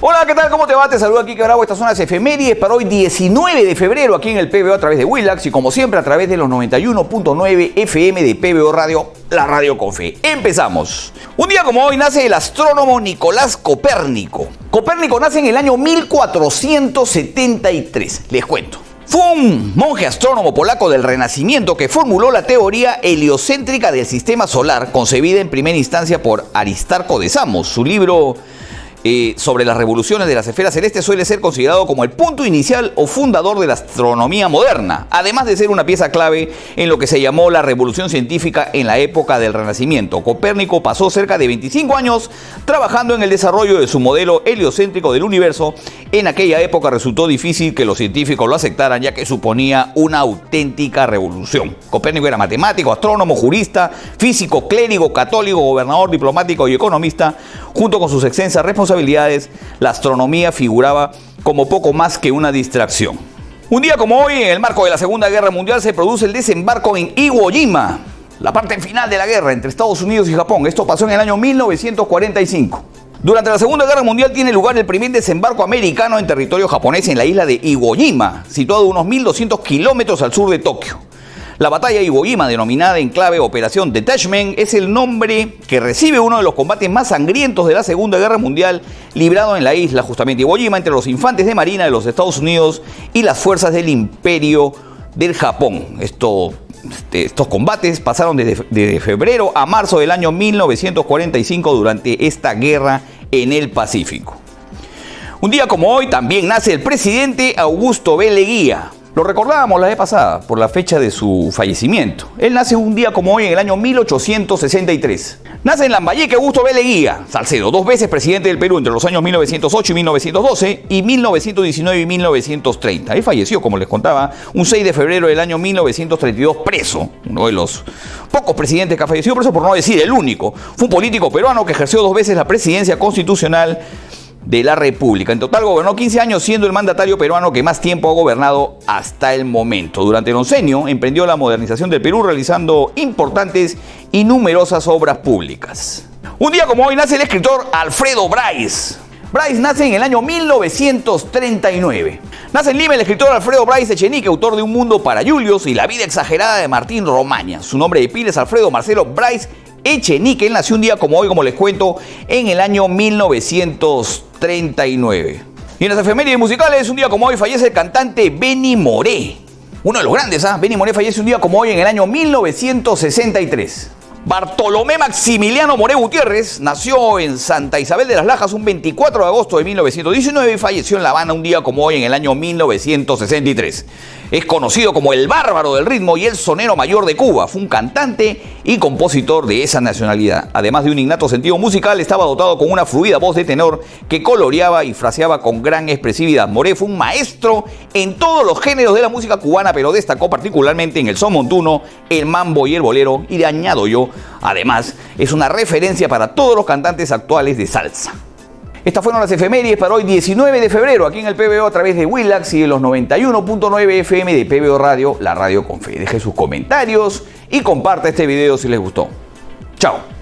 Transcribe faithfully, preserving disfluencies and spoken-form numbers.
Hola, ¿qué tal? ¿Cómo te va? Te saludo aquí, que Bravo. Estas son las efemérides para hoy diecinueve de febrero aquí en el P B O a través de Willax y como siempre a través de los noventa y uno punto nueve F M de P B O Radio, la radio con fe. Empezamos. Un día como hoy nace el astrónomo Nicolás Copérnico. Copérnico nace en el año mil cuatrocientos setenta y tres. Les cuento. Fue un monje astrónomo polaco del Renacimiento que formuló la teoría heliocéntrica del sistema solar, concebida en primera instancia por Aristarco de Samos. Su libro eh, sobre las revoluciones de las esferas celestes suele ser considerado como el punto inicial o fundador de la astronomía moderna, además de ser una pieza clave en lo que se llamó la revolución científica en la época del Renacimiento. Copérnico pasó cerca de veinticinco años trabajando en el desarrollo de su modelo heliocéntrico del universo. En aquella época resultó difícil que los científicos lo aceptaran, ya que suponía una auténtica revolución. Copérnico era matemático, astrónomo, jurista, físico, clérigo, católico, gobernador, diplomático y economista. Junto con sus extensas responsabilidades, la astronomía figuraba como poco más que una distracción. Un día como hoy, en el marco de la Segunda Guerra Mundial, se produce el desembarco en Iwo Jima, la parte final de la guerra entre Estados Unidos y Japón. Esto pasó en el año mil novecientos cuarenta y cinco. Durante la Segunda Guerra Mundial tiene lugar el primer desembarco americano en territorio japonés en la isla de Iwo Jima, situado a unos mil doscientos kilómetros al sur de Tokio. La batalla de Iwo Jima, denominada en clave Operación Detachment, es el nombre que recibe uno de los combates más sangrientos de la Segunda Guerra Mundial, librado en la isla, justamente Iwo Jima, entre los infantes de marina de los Estados Unidos y las fuerzas del Imperio del Japón. Esto, este, estos combates pasaron desde, desde febrero a marzo del año mil novecientos cuarenta y cinco durante esta guerra en el Pacífico. Un día como hoy también nace el presidente Augusto B. Leguía. Lo recordábamos la vez pasada por la fecha de su fallecimiento. Él nace un día como hoy en el año mil ochocientos sesenta y tres. Nace en Lambayeque Augusto B. Leguía Salcedo, dos veces presidente del Perú entre los años mil novecientos ocho y mil novecientos doce y mil novecientos diecinueve y mil novecientos treinta. Él falleció, como les contaba, un seis de febrero del año mil novecientos treinta y dos preso. Uno de los pocos presidentes que ha fallecido preso, por no decir el único. Fue un político peruano que ejerció dos veces la presidencia constitucional de la República. En total gobernó quince años, siendo el mandatario peruano que más tiempo ha gobernado hasta el momento. Durante el oncenio emprendió la modernización del Perú, realizando importantes y numerosas obras públicas. Un día como hoy nace el escritor Alfredo Bryce. Bryce nace en el año mil novecientos treinta y nueve. Nace en Lima el escritor Alfredo Bryce Echenique, autor de Un Mundo para Julius y La vida exagerada de Martín Romaña. Su nombre de pila es Alfredo Marcelo Bryce Echenique. Él nació un día como hoy, como les cuento, en el año mil novecientos treinta y nueve. Y en las efemérides musicales, un día como hoy fallece el cantante Benny Moré. Uno de los grandes, ¿ah? ¿eh? Benny Moré fallece un día como hoy en el año mil novecientos sesenta y tres. Bartolomé Maximiliano Moré Gutiérrez nació en Santa Isabel de las Lajas un veinticuatro de agosto de mil novecientos diecinueve y falleció en La Habana un día como hoy en el año mil novecientos sesenta y tres. Es conocido como el bárbaro del ritmo y el sonero mayor de Cuba. Fue un cantante y compositor de esa nacionalidad. Además de un innato sentido musical, estaba dotado con una fluida voz de tenor que coloreaba y fraseaba con gran expresividad. Moré fue un maestro en todos los géneros de la música cubana, pero destacó particularmente en el son montuno, el mambo y el bolero, y le añado yo, además, es una referencia para todos los cantantes actuales de salsa. Estas fueron las efemérides para hoy diecinueve de febrero aquí en el P B O a través de Willax y de los noventa y uno punto nueve F M de P B O Radio, la radio con fe. Deje sus comentarios y comparta este video si les gustó. Chao.